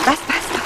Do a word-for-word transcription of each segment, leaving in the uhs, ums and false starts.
بس بس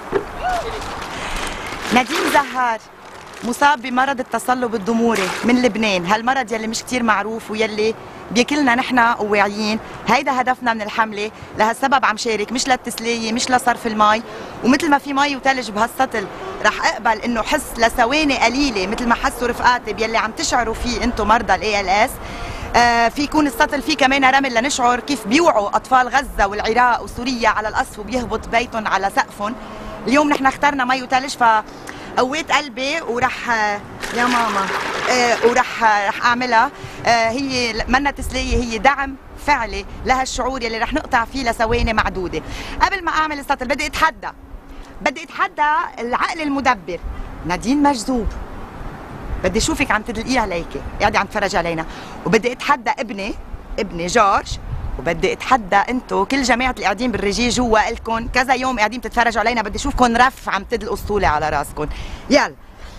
نادين زهار مصاب بمرض التصلب الضموري من لبنان، هالمرض يلي مش كتير معروف ويلي بياكلنا نحن وواعيين. هيدا هدفنا من الحملة، لهالسبب عم شارك، مش للتسلية مش لصرف المي. ومثل ما في مي وثلج بهالسطل رح اقبل انه حس لثواني قليلة مثل ما حسوا رفقاتي بيلي عم تشعروا فيه انتم مرضى الاي ال اس. آه في يكون السطل فيه كمان رمل لنشعر كيف بيوعوا اطفال غزة والعراق وسوريا على القصف وبيهبط بيتهم على سقفهم. اليوم نحن اخترنا مي وثلج، ف قويت قلبي ورح يا ماما آه ورح رح اعملها. آه هي منا تسليه، هي دعم فعلي لهالشعور يلي رح نقطع فيه لثواني معدوده. قبل ما اعمل السطل بدي اتحدى بدي اتحدى العقل المدبر. نادين مجذوب، بدي اشوفك عم تدلقيه عليكي قاعده عم تفرجي علينا. وبدي اتحدى ابني ابني جورج، وبدي اتحدى انتو كل جماعه اللي قاعدين بالرجيه جوا الكم كذا يوم قاعدين تتفرجوا علينا. بدي اشوفكم رف عم تدلقوا اسطوله على راسكم. يلا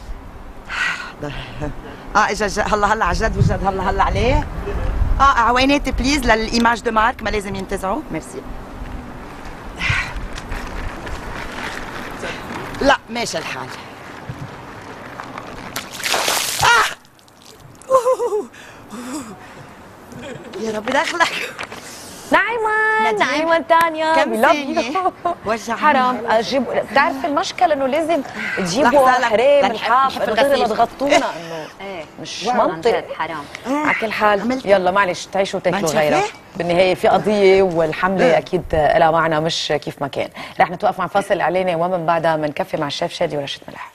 اه اجا هلا هلا على جد وجد هلا هلا عليه. اه عويناتي بليز للايماج دو مارك، ما لازم ينتزعوا. ميرسي. لا ماشي الحال. آه. يا رب دخلك نعيمة نعيمة تانيا كم سنة وجع حرام اجيب. بتعرف المشكلة انه لازم تجيبوا حرام الحاف غير تغطونا انه مش منطق. حرام. على كل حال يلا معلش تعيشوا وتاكلوا غيرها. بالنهاية في قضية والحملة اكيد لها معنى مش كيف ما كان. رح نتوقف مع فاصل اعلاني ومن بعدها بنكفي مع الشيف شادي ورشة ملح.